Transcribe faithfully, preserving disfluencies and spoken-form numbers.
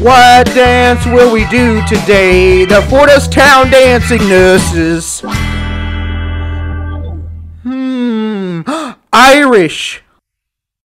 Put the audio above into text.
What dance will we do today? The Fortis Town dancing nurses. Hmm. Irish.